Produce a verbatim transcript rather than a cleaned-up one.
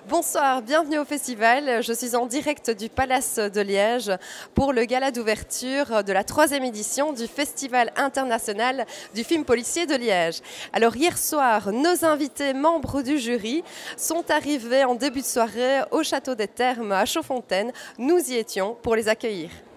Bonsoir, bienvenue au festival. Je suis en direct du Palace de Liège pour le gala d'ouverture de la troisième édition du Festival international du film policier de Liège. Alors hier soir, nos invités membres du jury sont arrivés en début de soirée au Château des Thermes à Chaudfontaine. Nous y étions pour les accueillir.